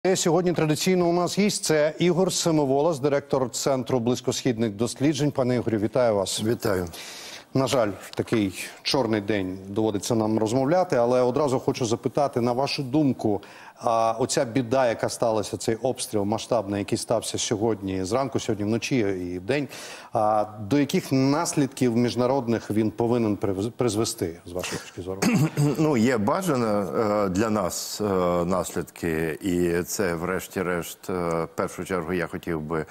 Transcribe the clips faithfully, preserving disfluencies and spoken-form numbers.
Сьогодні традиційно у нас гість – це Ігор Семиволос, директор Центру близькосхідних досліджень. Пане Ігорю, вітаю вас. Вітаю. На жаль, в такий чорний день доводиться нам розмовляти, але одразу хочу запитати, на вашу думку, а оця біда, яка сталася, цей обстріл масштабний, який стався сьогодні, зранку, сьогодні вночі і вдень, а до яких наслідків міжнародних він повинен призвести, з вашої точки зору? Ну, є бажано для нас наслідки, і це, врешті-решт, в першу чергу я хотів би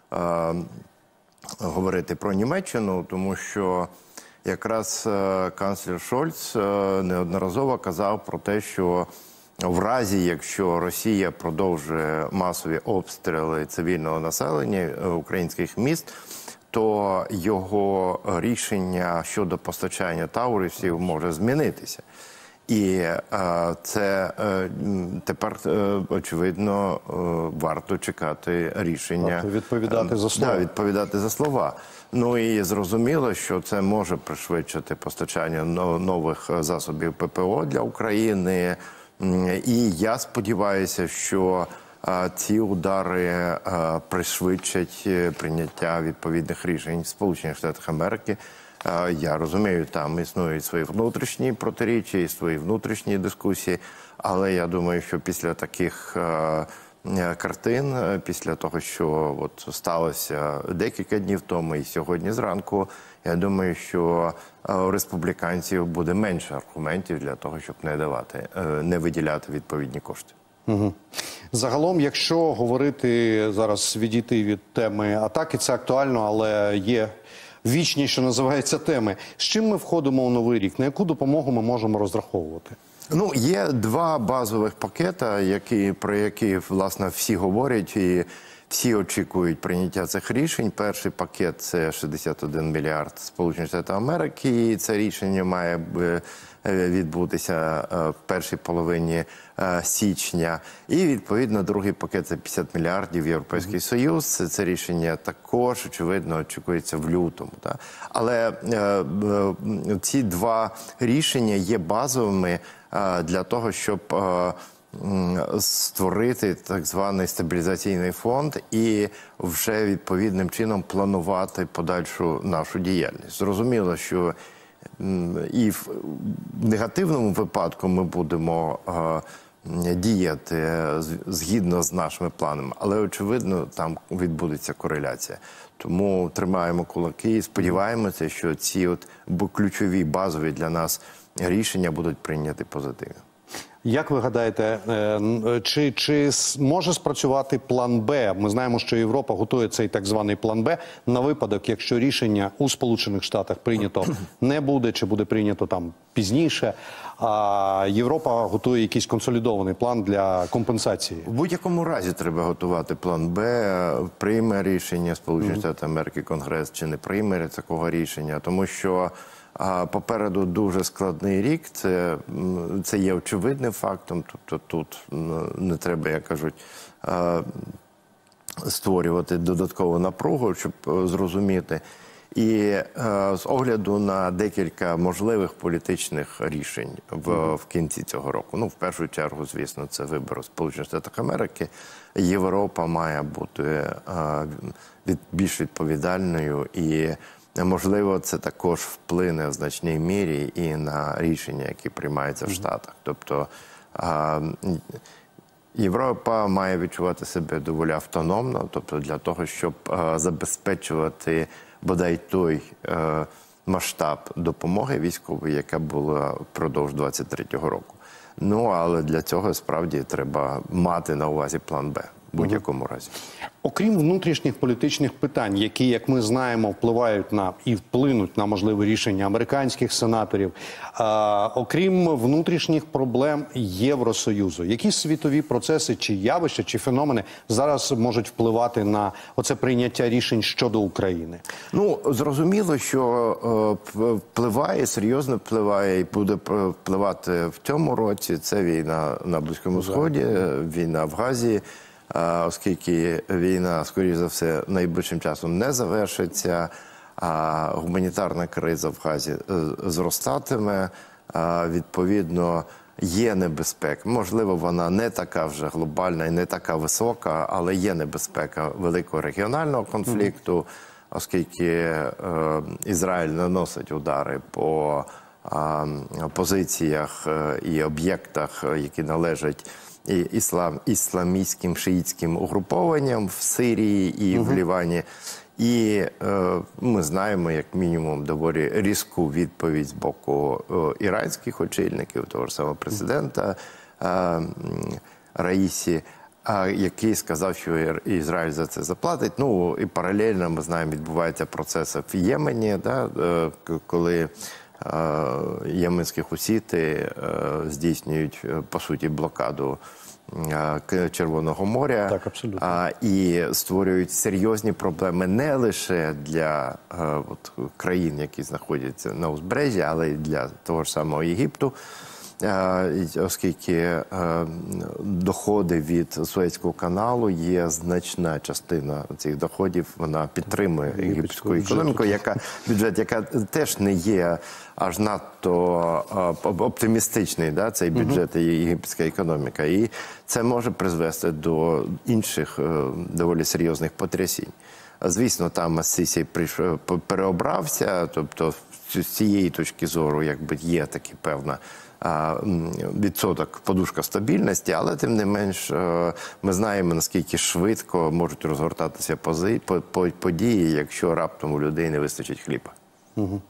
говорити про Німеччину, тому що якраз канцлер Шольц неодноразово казав про те, що в разі, якщо Росія продовжує масові обстріли цивільного населення українських міст, то його рішення щодо постачання таурусів може змінитися. І е, це е, тепер, е, очевидно, е, варто чекати рішення. Варто відповідати за слова. Да, відповідати за слова. Ну і зрозуміло, що це може пришвидшити постачання нових засобів ППО для України. І я сподіваюся, що е, ці удари е, пришвидшать прийняття відповідних рішень в Сполучених Штатах Америки. Я розумію, там існують свої внутрішні протиріччя і свої внутрішні дискусії, але я думаю, що після таких картин, після того, що от сталося декілька днів тому і сьогодні зранку, я думаю, що у республіканців буде менше аргументів для того, щоб не давати, не виділяти відповідні кошти. Угу. Загалом, якщо говорити зараз, відійти від теми атаки, це актуально, але є вічні, що називається, теми. З чим ми входимо у новий рік? На яку допомогу ми можемо розраховувати? Ну, є два базових пакета, які, про які, власне, всі говорять і всі очікують прийняття цих рішень. Перший пакет – це шістдесят один мільярд Сполучених Штатів Америки, і це рішення має відбутися в першій половині січня. І, відповідно, другий пакет – це п'ятдесят мільярдів Європейський mm-hmm. Союз. Це, це рішення також, очевидно, очікується в лютому. Так? Але е, е, ці два рішення є базовими е, для того, щоб е, створити так званий стабілізаційний фонд і вже відповідним чином планувати подальшу нашу діяльність. Зрозуміло, що і в негативному випадку ми будемо діяти згідно з нашими планами, але, очевидно, там відбудеться кореляція. Тому тримаємо кулаки і сподіваємося, що ці от ключові, базові для нас рішення будуть прийняті позитивно. Як ви гадаєте, чи, чи може спрацювати план Б? Ми знаємо, що Європа готує цей так званий план Б на випадок, якщо рішення у Сполучених Штатах прийнято не буде, чи буде прийнято там пізніше, а Європа готує якийсь консолідований план для компенсації. В будь-якому разі треба готувати план Б, прийме рішення Сполучених Штатів Америки Конгрес чи не прийме такого рішення, тому що а попереду дуже складний рік, це, це є очевидним фактом, тобто тут не треба, як кажуть, створювати додаткову напругу, щоб зрозуміти. І з огляду на декілька можливих політичних рішень в, в кінці цього року, ну, в першу чергу, звісно, це вибори в Сполучених Штатах Америки, Європа має бути від, більш відповідальною і можливо, це також вплине в значній мірі і на рішення, які приймаються в Штатах. Тобто Європа має відчувати себе доволі автономно, тобто для того, щоб забезпечувати бодай той масштаб допомоги військової, яка була впродовж двадцять третього року. Ну, але для цього справді треба мати на увазі план Б. В будь-якому разі. Окрім внутрішніх політичних питань, які, як ми знаємо, впливають на і вплинуть на можливе рішення американських сенаторів, а, окрім внутрішніх проблем Євросоюзу, які світові процеси, чи явища, чи феномени зараз можуть впливати на оце прийняття рішень щодо України? Ну, зрозуміло, що е, впливає, серйозно впливає і буде впливати в цьому році. Це війна на Близькому Сході, війна в Газі. Оскільки війна, скоріш за все, найближчим часом не завершиться, а гуманітарна криза в Газі зростатиме, відповідно, є небезпека. Можливо, вона не така вже глобальна і не така висока, але є небезпека великого регіонального конфлікту, mm-hmm. оскільки е, Ізраїль наносить удари по е, позиціях і об'єктах, які належать і іслам, ісламістським, шиїтським угрупованням в Сирії і mm-hmm. в Лівані. І е, ми знаємо, як мінімум, доволі різку відповідь з боку е, іранських очільників, того ж самого президента е, Раїсі, е, який сказав, що Ізраїль за це заплатить. Ну, і паралельно, ми знаємо, відбуваються процеси в Ємені, да, е, коли е, єменські хусіти е, здійснюють, по суті, блокаду Червоного моря. Так, абсолютно. А, і створюють серйозні проблеми не лише для а, от, країн, які знаходяться на узбережжі, але й для того ж самого Єгипту, а, оскільки а, доходи від Суецького каналу є значна частина цих доходів, вона підтримує єгипетську економіку, яка бюджет, яка теж не є аж надто а, оптимістичний, да, цей бюджет і єгипетська економіка. І це може призвести до інших е, доволі серйозних потрясінь. Звісно, там Ас-Сісі прийшов, переобрався, тобто з цієї точки зору якби є такий певна а, відсоток, подушка стабільності, але тим не менш е, ми знаємо, наскільки швидко можуть розгортатися пози, по, по, події, якщо раптом у людей не вистачить хліба. Угу.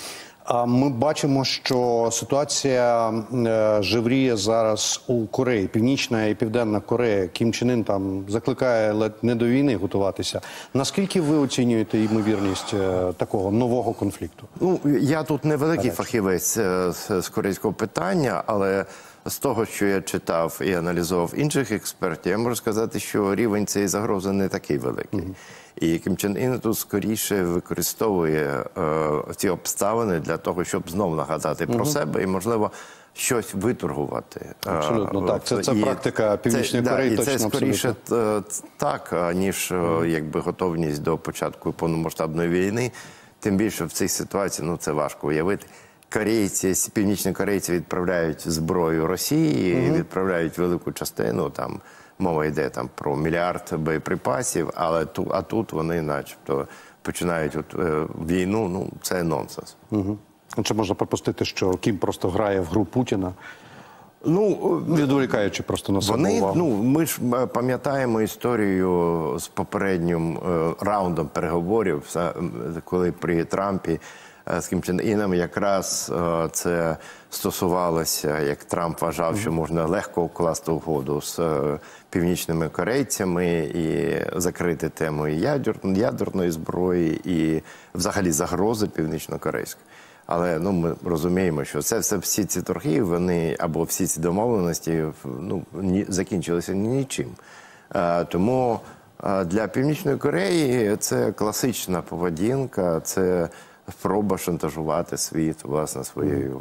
Ми бачимо, що ситуація жевріє зараз у Кореї. Північна і Південна Корея. Кім Чен Ін там закликає ледь не до війни готуватися. Наскільки ви оцінюєте ймовірність такого нового конфлікту? Ну, я тут невеликий фахівець з корейського питання, але з того, що я читав і аналізував інших експертів, я можу сказати, що рівень цієї загрози не такий великий. Mm-hmm. І Кім Чен Ін тут скоріше використовує е, ці обставини для того, щоб знов нагадати mm-hmm. про себе і, можливо, щось виторгувати. Абсолютно, так. Це, це і практика Північної це, Кореї, да, точно, і це скоріше абсолютно. так, ніж mm-hmm. якби готовність до початку повномасштабної війни. Тим більше в цій ситуації, ну, це важко уявити. Корейці, північні корейці відправляють зброю Росії, mm-hmm. відправляють велику частину, там мова йде там про мільярд боєприпасів, але ту, а тут вони начебто починають от, е, війну, ну це нонсенс. Угу. Чи можна припустити, що Кім просто грає в гру Путіна? Ну, відволікаючи просто на себе вони, увагу. Ну, ми ж пам'ятаємо історію з попереднім е, раундом переговорів, коли при Трампі з Кім Чен Іном якраз е, це стосувалося, як Трамп вважав, що можна легко укласти угоду з е, північними корейцями і закрити тему ядер, ядерної зброї і взагалі загрози північно-корейської. Але ну, ми розуміємо, що це все, всі ці торги, вони або всі ці домовленості ну, ні, закінчилися нічим. Е, тому е, для Північної Кореї це класична поведінка, це спроба шантажувати світ, власне, своєю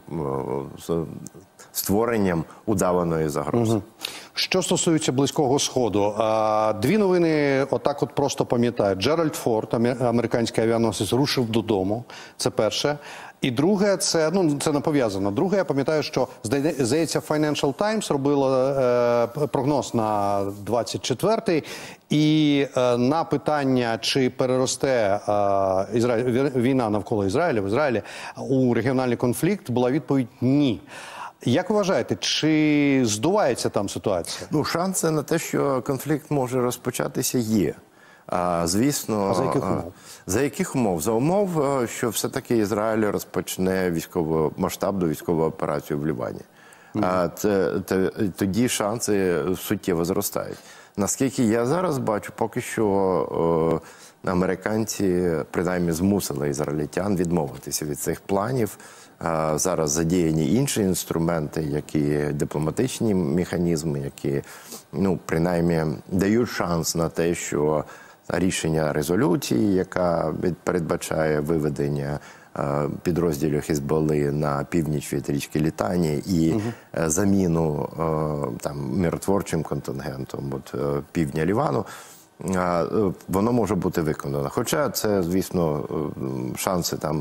створенням удаваної загрози. Що стосується Близького Сходу, дві новини отак от просто пам'ятають. Джеральд Форд, американський авіаносець, рушив додому. Це перше. І друге, це, ну, це не пов'язано. Друге, я пам'ятаю, що, здається, Financial Times робила е, прогноз на двадцять четвертий, і е, на питання, чи переросте е, Ізраїль, війна навколо Ізраїля в Ізраїлі у регіональний конфлікт, була відповідь «ні». Як ви вважаєте, чи здувається там ситуація? Ну, шанси на те, що конфлікт може розпочатися, є. А, звісно, а за яких умов? За яких умов? За умов, що все-таки Ізраїль розпочне військову, масштабну військову операцію в Лівані. Mm-hmm. А, це, це, тоді шанси суттєво зростають. Наскільки я зараз бачу, поки що о, американці, принаймні, змусили ізраїльтян відмовитися від цих планів. А, зараз задіяні інші інструменти, які дипломатичні механізми, які, ну, принаймні, дають шанс на те, що рішення резолюції, яка передбачає виведення е, підрозділів Хізболли на північ від річки Літані і угу. е, заміну е, там миротворчим контингентом от, е, півдня Лівану, е, воно може бути виконано. Хоча це, звісно, шанси там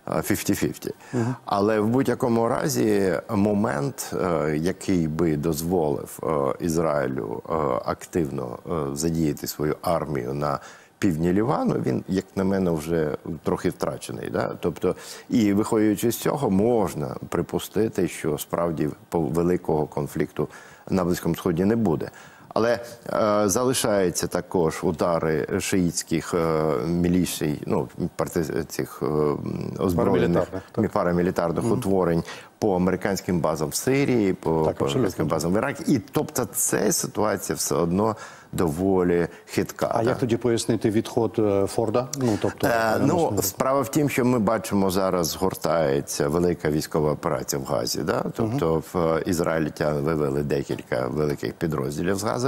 фіфті фіфті. Uh-huh. Але в будь-якому разі момент, який би дозволив Ізраїлю активно задіяти свою армію на півдні Лівану, він, як на мене, вже трохи втрачений. Да? Тобто, і виходячи з цього, можна припустити, що справді великого конфлікту на Близькому Сході не буде. Але е, залишаються також удари шиїтських е, міліцій, ну, парти, цих е, озброєних парамілітарних mm-hmm. утворень по американським базам в Сирії, по, так, по американським базам в Іракі. І тобто ця ситуація все одно доволі хитка. А так? як тоді пояснити відход Форда? Ну, тобто, е, ну, справа в тім, що ми бачимо, зараз згортається велика військова операція в Газі. Да? Тобто uh-huh. в ізраїльтяни вивели декілька великих підрозділів з Гази.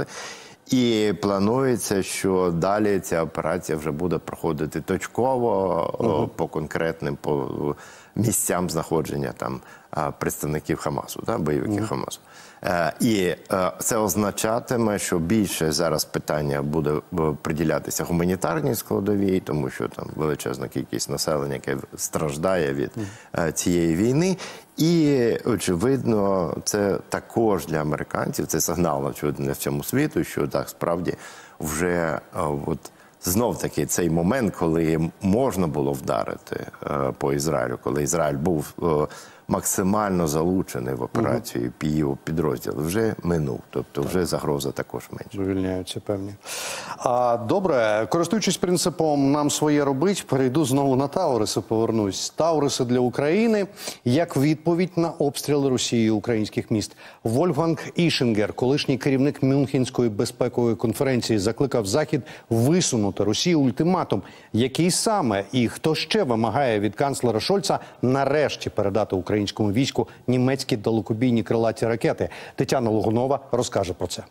І планується, що далі ця операція вже буде проходити точково, uh-huh. по конкретним по місцям знаходження там представників Хамасу, да, бойовиків uh-huh. Хамасу. Е, і е, це означатиме, що більше зараз питання буде приділятися гуманітарній складовій, тому що там величезна кількість населення, яке страждає від е, цієї війни. І, очевидно, це також для американців, це сигнал, очевидно, для всьому світу, що так, справді, вже е, от, знов-таки цей момент, коли можна було вдарити е, по Ізраїлю, коли Ізраїль був е, максимально залучений в операцію угу. підрозділ, вже минув. Тобто вже загроза також менше. Вивільняються певні. А, добре, користуючись принципом «нам своє робить», перейду знову на Тауруси, повернусь. Тауруси для України як відповідь на обстріли Росією українських міст. Вольфганг Ішингер, колишній керівник Мюнхенської безпекової конференції, закликав Захід висунути Росії ультиматум. Який саме і хто ще вимагає від канцлера Шольца нарешті передати Україні українському війську німецькі далекобійні крилаті ракети. Тетяна Логунова розкаже про це.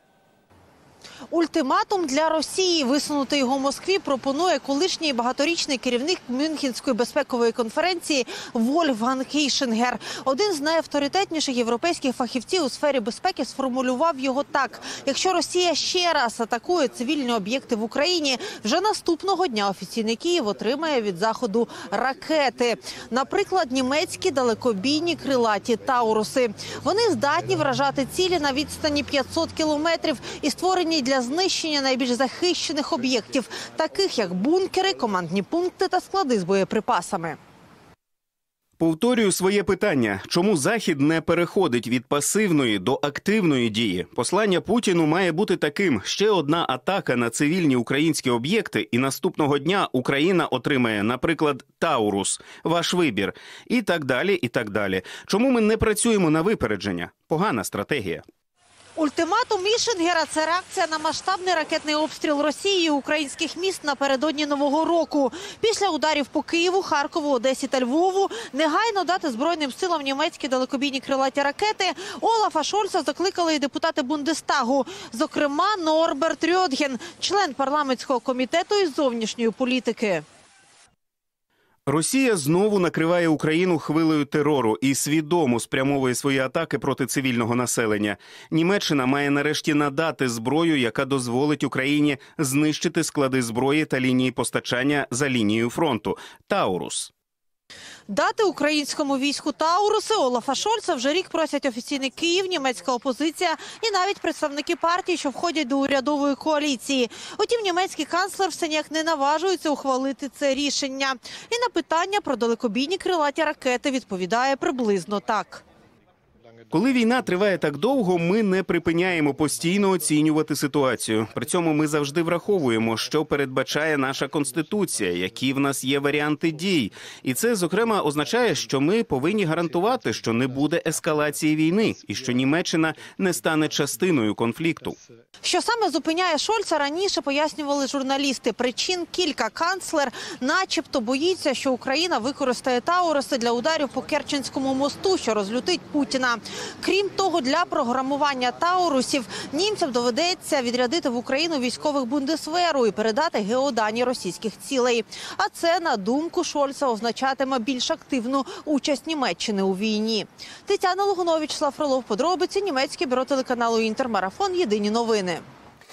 Ультиматум для Росії. Висунути його Москві пропонує колишній багаторічний керівник Мюнхенської безпекової конференції Вольфганг Ішингер. Один з найавторитетніших європейських фахівців у сфері безпеки сформулював його так. Якщо Росія ще раз атакує цивільні об'єкти в Україні, вже наступного дня офіційний Київ отримає від Заходу ракети. Наприклад, німецькі далекобійні крилаті Тауруси. Вони здатні вражати цілі на відстані п'ятсот кілометрів і створені для знищення найбільш захищених об'єктів, таких як бункери, командні пункти та склади з боєприпасами. Повторюю своє питання. Чому Захід не переходить від пасивної до активної дії? Послання Путіну має бути таким. Ще одна атака на цивільні українські об'єкти, і наступного дня Україна отримає, наприклад, Таурус. Ваш вибір. І так далі, і так далі. Чому ми не працюємо на випередження? Погана стратегія. Ультиматум Ішингера – це реакція на масштабний ракетний обстріл Росією українських міст напередодні Нового року. Після ударів по Києву, Харкову, Одесі та Львову негайно дати Збройним силам німецькі далекобійні крилаті ракети Олафа Шольца закликали і депутати Бундестагу. Зокрема, Норберт Рьотген, член парламентського комітету із зовнішньої політики. Росія знову накриває Україну хвилею терору і свідомо спрямовує свої атаки проти цивільного населення. Німеччина має нарешті надати зброю, яка дозволить Україні знищити склади зброї та лінії постачання за лінією фронту – Таурус. Дати українському війську Тауруси Олафа Шольца вже рік просять офіційний Київ, німецька опозиція і навіть представники партій, що входять до урядової коаліції. Утім, німецький канцлер все ніяк не наважується ухвалити це рішення. І на питання про далекобійні крилаті ракети відповідає приблизно так. Коли війна триває так довго, ми не припиняємо постійно оцінювати ситуацію. При цьому ми завжди враховуємо, що передбачає наша Конституція, які в нас є варіанти дій. І це, зокрема, означає, що ми повинні гарантувати, що не буде ескалації війни і що Німеччина не стане частиною конфлікту. Що саме зупиняє Шольца, раніше пояснювали журналісти. Причин кілька. Канцлер начебто боїться, що Україна використає Тауруси для ударів по Керченському мосту, що розлютить Путіна. Крім того, для програмування Таурусів німцям доведеться відрядити в Україну військових бундесверу і передати геодані російських цілей. А це, на думку Шольца, означатиме більш активну участь Німеччини у війні. Тетяна Логунова, Вячеслав Фролов, подробиці, німецьке бюро телеканалу «Інтермарафон», єдині новини.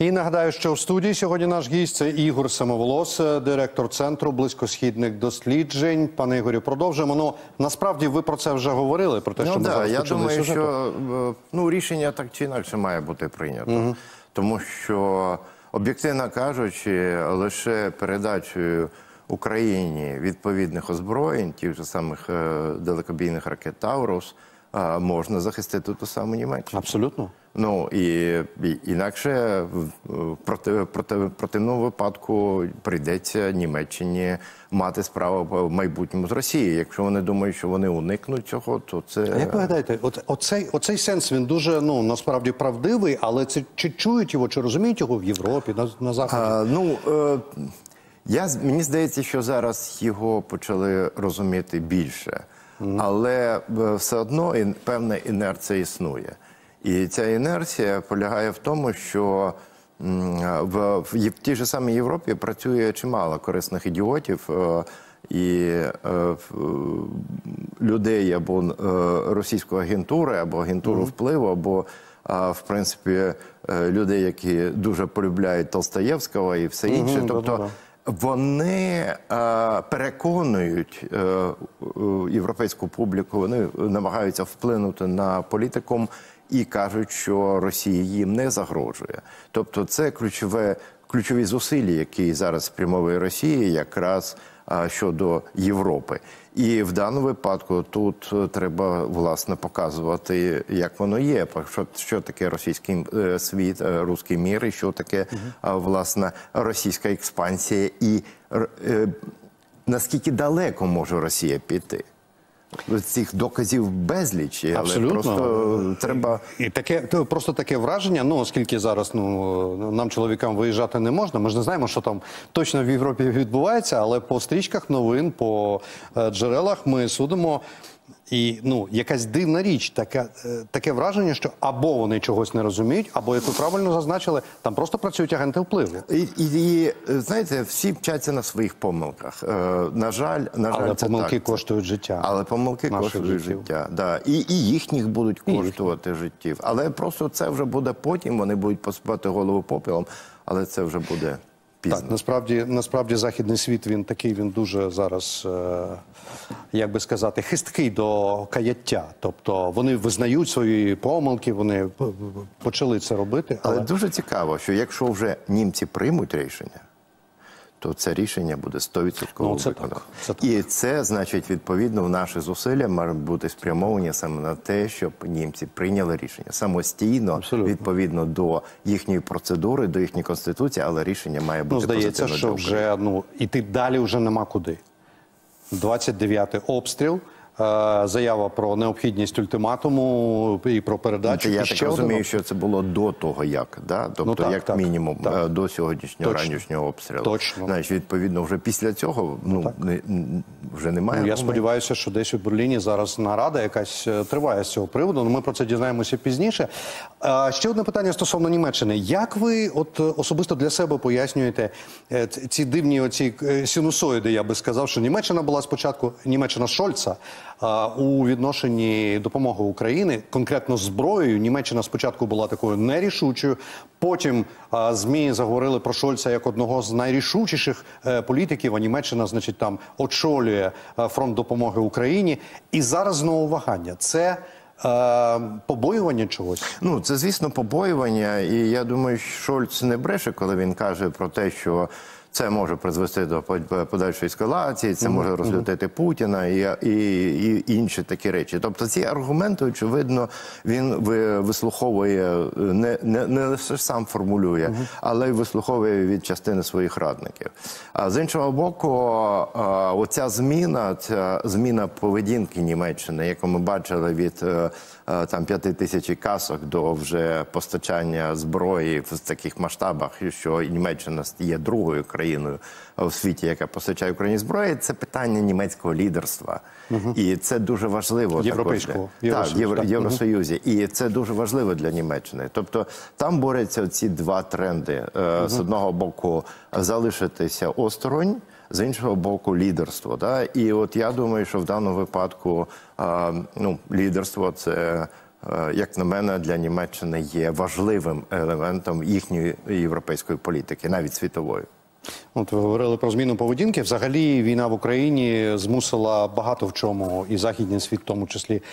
І нагадаю, що в студії сьогодні наш гість – це Ігор Самоволос, директор Центру близькосхідних досліджень. Пане Ігорю, продовжуємо. Ну, насправді ви про це вже говорили, про те, що ну, ми да, зараз я почали думаю, сюжету. що ну, рішення так чи інакше має бути прийнято. Угу. Тому що, об'єктивно кажучи, лише передачею Україні відповідних озброєнь, тих же самих е, далекобійних ракет «Таурус», е, можна захистити ту саму Німеччину. Абсолютно. Ну, і, і інакше в проти, проти, противному випадку прийдеться Німеччині мати справу в майбутньому з Росією. Якщо вони думають, що вони уникнуть цього, то це... А як ви гадаєте, от, оцей, оцей сенс, він дуже, ну, насправді правдивий, але це, чи чують його, чи розуміють його в Європі, на, на Заході? А, ну, е, я, мені здається, що зараз його почали розуміти більше. Mm. Але все одно певна інерція існує. І ця інерція полягає в тому, що в, в, в тій же самій Європі працює чимало корисних ідіотів е, і е, людей або е, російської агентури, або агентуру mm. впливу, або е, в принципі е, людей, які дуже полюбляють Толстоєвського і все інше. Mm-hmm, тобто да-да-да. Вони е, переконують е, е, європейську публіку, вони намагаються вплинути на політикум і кажуть, що Росія їм не загрожує. Тобто це ключове, ключові зусилля, які зараз спрямовує Росія якраз а, щодо Європи. І в даному випадку тут треба, власне, показувати, як воно є, що, що таке російський світ, руський мір, і що таке, угу. власне, російська експансія, і е, наскільки далеко може Росія піти. Цих доказів безліч, але Абсолютно. Просто треба... І таке, просто таке враження, ну, оскільки зараз ну, нам, чоловікам, виїжджати не можна, ми ж не знаємо, що там точно в Європі відбувається, але по стрічках новин, по джерелах ми судимо. І, ну, якась дивна річ, таке, таке враження, що або вони чогось не розуміють, або, як ви правильно зазначили, там просто працюють агенти впливу. І, і, і знаєте, всі вчаться на своїх помилках. Е, на жаль, на жаль, Але це помилки так. коштують життя. Але помилки коштують життя, да. І, і їхніх будуть коштувати життів. Але просто це вже буде потім, вони будуть посипати голову попелом, але це вже буде... Пізно. Так, насправді, насправді західний світ, він такий, він дуже зараз, е, як би сказати, хисткий до каяття. Тобто вони визнають свої помилки, вони почали це робити. Але, але дуже цікаво, що якщо вже німці приймуть рішення, то це рішення буде сто відсотків ну, це виконано. так, це так. І це, значить, відповідно, наші зусилля мають бути спрямовані саме на те, щоб німці прийняли рішення самостійно, Абсолютно. відповідно до їхньої процедури, до їхньої конституції, але рішення має бути ну, здається, позитивно. що вже, ну, іти далі вже нема куди. двадцять дев'ятий обстріл. Заява про необхідність ультиматуму і про передачу. Я і так ще розумію, один... що це було до того, як, да? Тобто, ну, так, як так, мінімум, так. до сьогоднішнього Точно. ранішнього обстрілу. Точно. Значить, відповідно, вже після цього ну, не, вже немає. Ну, я сподіваюся, що десь у Берліні зараз нарада якась триває з цього приводу, але ми про це дізнаємося пізніше. А, ще одне питання стосовно Німеччини. Як ви от особисто для себе пояснюєте ці дивні оці синусоїди, я би сказав, що Німеччина була спочатку, Німеччина Шольца, а, у відношенні допомоги України, конкретно зброєю, Німеччина спочатку була такою нерішучою, потім а, ЗМІ заговорили про Шольца як одного з найрішучіших е, політиків, а Німеччина, значить, там очолює е, фронт допомоги Україні. І зараз знову вагання. Це е, побоювання чогось? Ну, це, звісно, побоювання, і я думаю, що Шольц не бреше, коли він каже про те, що це може призвести до подальшої ескалації, це може розлютити Путіна і, і, і інші такі речі. Тобто ці аргументи, очевидно, він вислуховує, не, не, не лише сам формулює, uh-huh. але й вислуховує від частини своїх радників. А з іншого боку, оця зміна, ця зміна поведінки Німеччини, яку ми бачили від там п'яти тисяч касок до вже постачання зброї в таких масштабах, що Німеччина є другою країною у світі, яка постачає Україні зброю, це питання німецького лідерства. Угу. І це дуже важливо. Європейського. Так, Євро, Євросоюзі. Угу. І це дуже важливо для Німеччини. Тобто там борються ці два тренди. Угу. З одного боку залишитися осторонь, з іншого боку лідерство. Да? І от я думаю, що в даному випадку а, ну, лідерство – це як на мене, для Німеччини є важливим елементом їхньої європейської політики, навіть світової. От ви говорили про зміну поведінки. Взагалі війна в Україні змусила багато в чому, і західний світ в тому числі,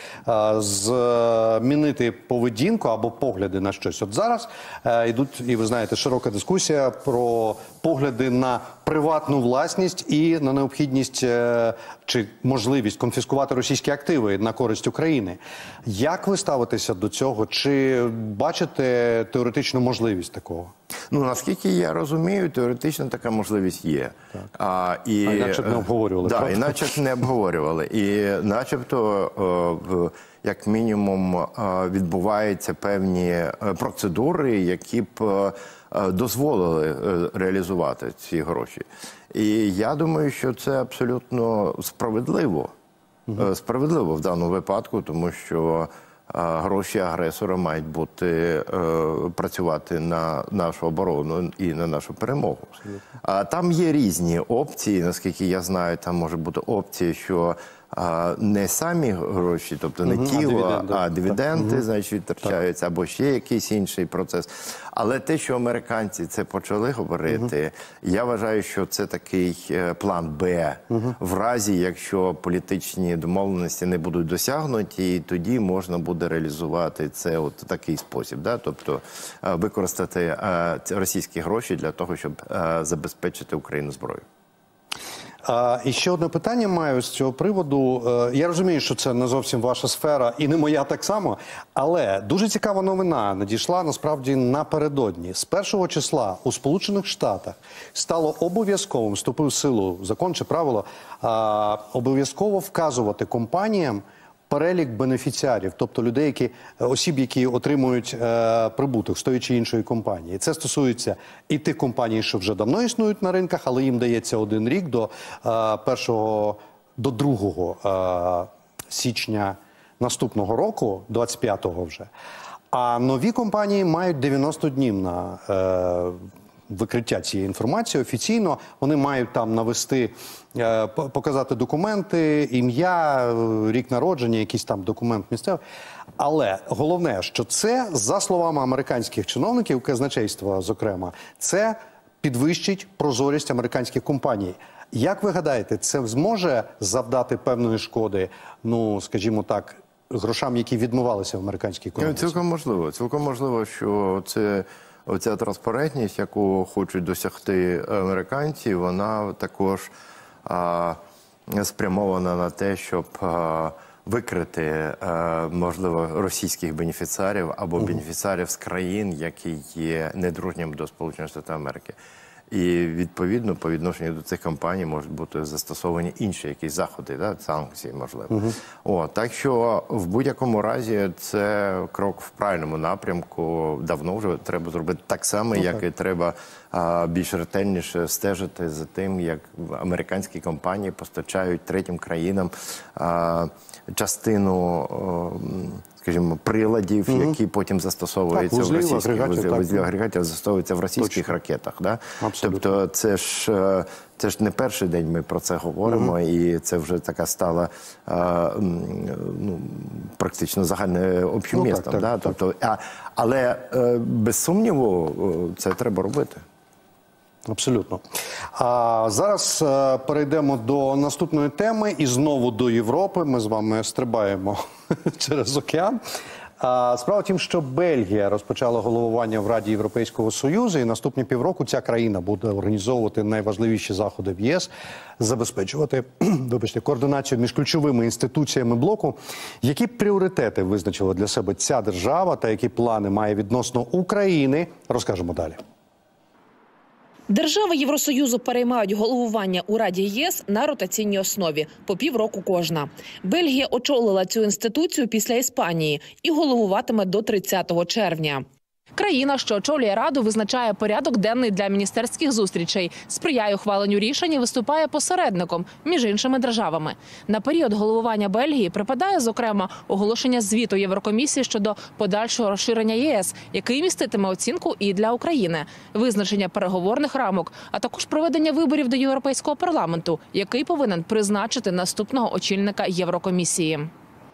змінити поведінку або погляди на щось. От зараз йдуть, і ви знаєте, широка дискусія про погляди на приватну власність і на необхідність чи можливість конфіскувати російські активи на користь України. Як ви ставитеся до цього? Чи бачите теоретичну можливість такого? Ну, наскільки я розумію, теоретично така можливість є. А, і, а інакше б не обговорювали. Так, да, іначе б не обговорювали. І начебто, як мінімум, відбуваються певні процедури, які б дозволили реалізувати ці гроші. І я думаю, що це абсолютно справедливо. Угу. Справедливо в даному випадку, тому що гроші агресора мають бути, працювати на нашу оборону і на нашу перемогу. А там є різні опції, наскільки я знаю, там може бути опція, що не самі гроші, тобто не угу, тіло, а дивіденди, а дивіденди угу. значить, відтрачаються, або ще якийсь інший процес. Але те, що американці це почали говорити, угу. я вважаю, що це такий план Б. Угу. В разі, якщо політичні домовленості не будуть досягнуті, і тоді можна буде реалізувати це от такий спосіб. Да? Тобто використати російські гроші для того, щоб забезпечити Україну зброєю. А, і ще одне питання маю з цього приводу. Я розумію, що це не зовсім ваша сфера і не моя так само, але дуже цікава новина надійшла насправді напередодні. З першого числа у Сполучених Штатах стало обов'язковим, вступив в силу закон чи правило, обов'язково вказувати компаніям перелік бенефіціарів, тобто людей, які, осіб, які отримують е, прибуток з тої чи іншої компанії. Це стосується і тих компаній, що вже давно існують на ринках, але їм дається один рік до е, першого, до другого е, січня наступного року, двадцять п'ятого вже. А нові компанії мають дев'яносто днів на е, викриття цієї інформації офіційно. Вони мають там навести, показати документи, ім'я, рік народження, якийсь там документ місцевий. Але головне, що це, за словами американських чиновників, казначейства зокрема, це підвищить прозорість американських компаній. Як ви гадаєте, це зможе завдати певної шкоди, ну, скажімо так, грошам, які відмивалися в американській економіці? Цілком можливо. Цілком можливо, що це... Оця транспарентність, яку хочуть досягти американці, вона також а, спрямована на те, щоб а, викрити, а, можливо, російських бенефіціарів або угу. бенефіціарів з країн, які є недружніми до Сполучених Штатів Америки. І, відповідно, по відношенню до цих компаній можуть бути застосовані інші якісь заходи, да? санкції, можливо. Угу. О, так що, в будь-якому разі, це крок в правильному напрямку. Давно вже треба зробити так само, ну, як так. і треба а, більш ретельніше стежити за тим, як американські компанії постачають третім країнам а, частину, а, скажімо, приладів, угу. які потім застосовуються так, вузлів, в російських агрегатів, вузлів, агрегатів застосовуються в російських Точно. ракетах. Да? Тобто це ж, це ж не перший день ми про це говоримо, угу. і це вже така стала а, ну, практично загальним общомістом. Ну, так, да? так, тобто, а, але без сумніву це треба робити. Абсолютно. А зараз е, перейдемо до наступної теми і знову до Європи. Ми з вами стрибаємо через океан. А, справа в тім, що Бельгія розпочала головування в Раді Європейського Союзу, і наступні півроку ця країна буде організовувати найважливіші заходи в ЄС, забезпечувати вибачте, координацію між ключовими інституціями блоку. Які пріоритети визначила для себе ця держава та які плани має відносно України, розкажемо далі. Держави Євросоюзу переймають головування у Раді ЄС на ротаційній основі по півроку кожна. Бельгія очолила цю інституцію після Іспанії і головуватиме до тридцятого червня. Країна, що очолює Раду, визначає порядок денний для міністерських зустрічей, сприяє ухваленню рішень і виступає посередником між іншими державами. На період головування Бельгії припадає, зокрема, оголошення звіту Єврокомісії щодо подальшого розширення ЄС, який міститиме оцінку і для України, визначення переговорних рамок, а також проведення виборів до Європейського парламенту, який повинен призначити наступного очільника Єврокомісії.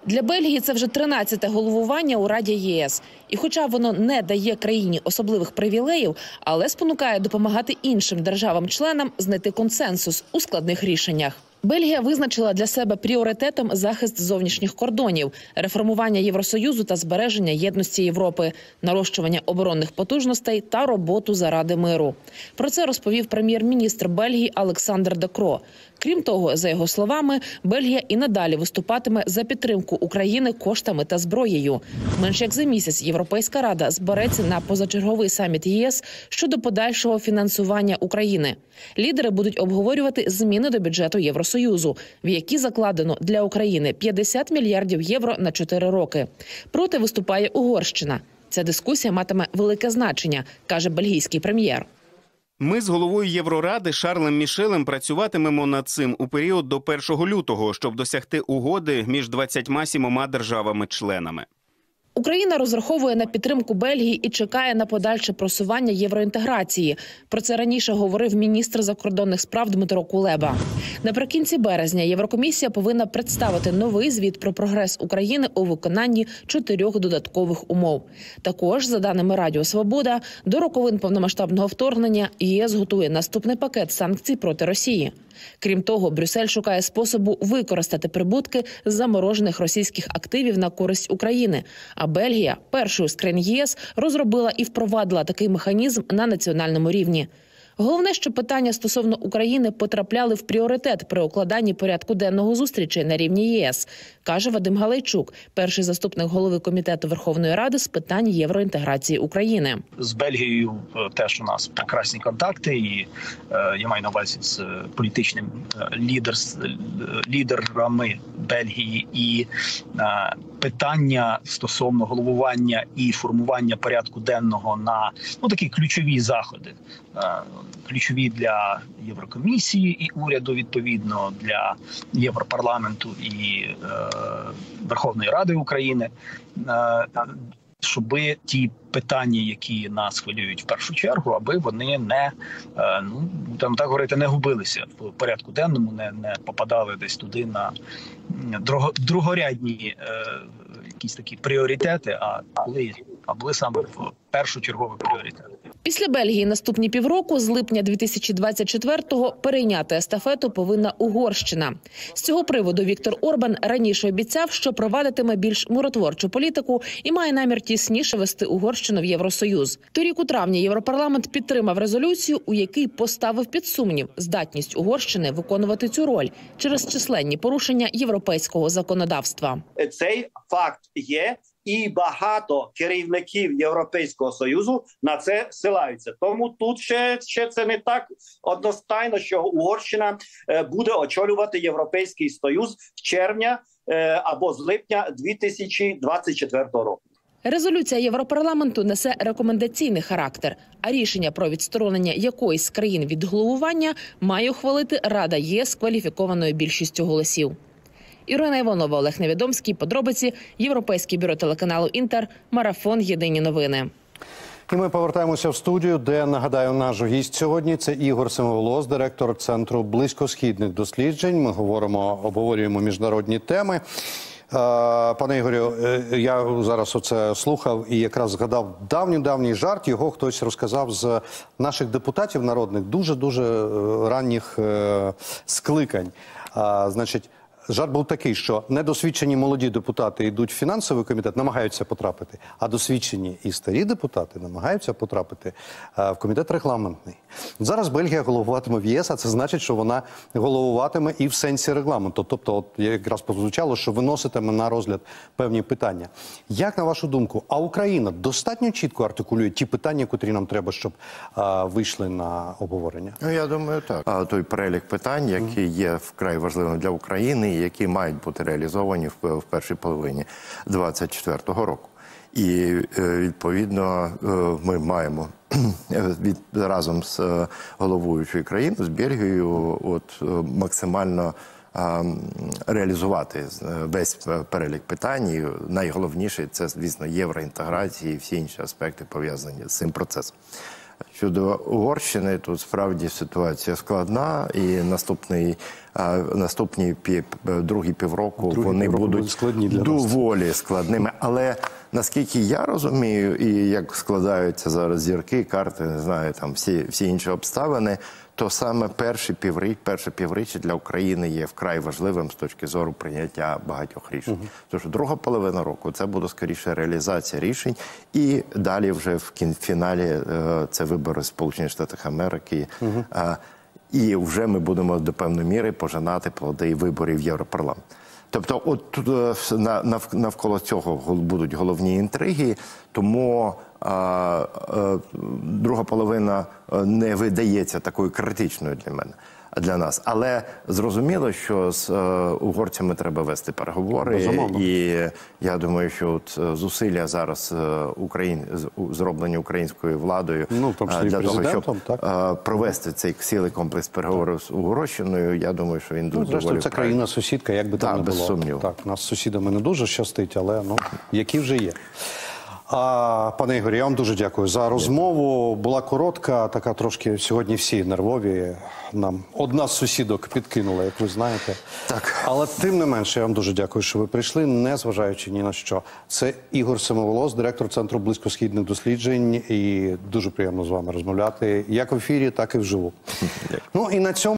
Для Бельгії це вже тринадцяте головування у Раді ЄС. І хоча воно не дає країні особливих привілеїв, але спонукає допомагати іншим державам-членам знайти консенсус у складних рішеннях. Бельгія визначила для себе пріоритетом захист зовнішніх кордонів, реформування Євросоюзу та збереження єдності Європи, нарощування оборонних потужностей та роботу заради миру. Про це розповів прем'єр-міністр Бельгії Олександр Де Крoo. Крім того, за його словами, Бельгія і надалі виступатиме за підтримку України коштами та зброєю. Менш як за місяць Європейська Рада збереться на позачерговий саміт ЄС щодо подальшого фінансування України. Лідери будуть обговорювати зміни до бюджету Євросоюзу, в які закладено для України п'ятдесят мільярдів євро на чотири роки. Проти виступає Угорщина. Ця дискусія матиме велике значення, каже бельгійський прем'єр. Ми з головою Євроради Шарлем Мішелем працюватимемо над цим у період до першого лютого, щоб досягти угоди між двадцятьма сімома державами-членами. Україна розраховує на підтримку Бельгії і чекає на подальше просування євроінтеграції. Про це раніше говорив міністр закордонних справ Дмитро Кулеба. Наприкінці березня Єврокомісія повинна представити новий звіт про прогрес України у виконанні чотирьох додаткових умов. Також, за даними Радіо Свобода, до роковин повномасштабного вторгнення ЄС готує наступний пакет санкцій проти Росії. Крім того, Брюссель шукає способу використати прибутки з заморожених російських активів на користь України. А Бельгія, першою з країн ЄС, розробила і впровадила такий механізм на національному рівні. Головне, що питання стосовно України потрапляли в пріоритет при укладанні порядку денного зустрічей на рівні ЄС, каже Вадим Галайчук, перший заступник голови Комітету Верховної Ради з питань євроінтеграції України. З Бельгією теж у нас прекрасні контакти, і е, я маю на увазі з політичним лідер, лідерами Бельгії, і е, питання стосовно головування і формування порядку денного на ну, такі ключові заходи. Ключові для Єврокомісії і уряду, відповідно, для Європарламенту і е, Верховної Ради України, е, щоб ті питання, які нас хвилюють в першу чергу, аби вони не, е, ну, там так говорити, не губилися в порядку денному, не, не попадали десь туди на друго, другорядні е, якісь такі пріоритети, а були, а були саме в першочергові пріоритети. Після Бельгії наступні півроку, з липня дві тисячі двадцять четвертого, перейняти естафету повинна Угорщина. З цього приводу Віктор Орбан раніше обіцяв, що провадитиме більш миротворчу політику і має намір тісніше вести Угорщину в Євросоюз. Торік у травні Європарламент підтримав резолюцію, у якій поставив під сумнів здатність Угорщини виконувати цю роль через численні порушення європейського законодавства. Цей факт є. І багато керівників Європейського Союзу на це ссилаються. Тому тут ще, ще це не так одностайно, що Угорщина буде очолювати Європейський Союз з червня або з липня дві тисячі двадцять четвертого року. Резолюція Європарламенту несе рекомендаційний характер, а рішення про відсторонення якоїсь з країн від головування має ухвалити Рада ЄС кваліфікованою більшістю голосів. Ірина Іванова, Олег Невідомський. Подробиці. Європейське бюро телеканалу «Інтер». Марафон. Єдині новини. І ми повертаємося в студію, де, нагадаю, наш гість сьогодні – це Ігор Семиволос, директор Центру близькосхідних досліджень. Ми говоримо, обговорюємо міжнародні теми. Пане Ігорю, я зараз оце слухав і якраз згадав давній-давній жарт. Його хтось розказав з наших депутатів народних, дуже-дуже ранніх скликань. Значить, жарт був такий, що недосвідчені молоді депутати йдуть в фінансовий комітет, намагаються потрапити, а досвідчені і старі депутати намагаються потрапити в комітет регламентний. Зараз Бельгія головуватиме в ЄС, а це значить, що вона головуватиме і в сенсі регламенту. Тобто, от якраз прозвучало, що виноситиме на розгляд певні питання. Як, на вашу думку, а Україна достатньо чітко артикулює ті питання, котрі нам треба, щоб а, вийшли на обговорення? Ну, я думаю, так. А той перелік питань, які є вкрай важливими для України, які мають бути реалізовані в першій половині двадцять четвертого року. І, відповідно, ми маємо від, разом з головуючою країною, з Бельгією, от, максимально а, реалізувати весь перелік питань. І найголовніше – це, звісно, євроінтеграція і всі інші аспекти пов'язані з цим процесом. Щодо Угорщини, тут справді ситуація складна, і наступний, а, наступні пів, другі півроку Другі вони півроку будуть будуть складні для нас. доволі складними. Але наскільки я розумію, і як складаються зараз зірки, карти, не знаю, там всі, всі інші обставини, то саме перші півріч, перше півріччя для України є вкрай важливим з точки зору прийняття багатьох рішень. Uh-huh. Тож друга половина року це буде скоріше реалізація рішень, і далі вже в кінфіналі це вибори в Сполучених Штатах Америки. Uh-huh. І вже ми будемо до певної міри пожинати плоди виборів в Європарламент. Тобто, от навколо цього будуть головні інтриги, тому а, а, друга половина не видається такою критичною для мене, для нас. Але зрозуміло, що з а, угорцями треба вести переговори. Безумовно. І я думаю, що от зусилля зараз Україн, зроблені українською владою, ну, а, для того, щоб так? а, провести цей цілий комплекс переговорів з Угорщиною, я думаю, що він дуже ну, зрештою, це країна-сусідка, як би там не без було. Сумніву. Так, нас з сусідами не дуже щастить, але ну, які вже є. А, пане Ігорі, я вам дуже дякую за розмову. Була коротка, така трошки сьогодні всі нервові. Нам одна з сусідок підкинула, як ви знаєте. Так. Але тим не менше, я вам дуже дякую, що ви прийшли, незважаючи ні на що. Це Ігор Семиволос, директор Центру близькосхідних досліджень. І дуже приємно з вами розмовляти, як в ефірі, так і вживу. Ну і на цьому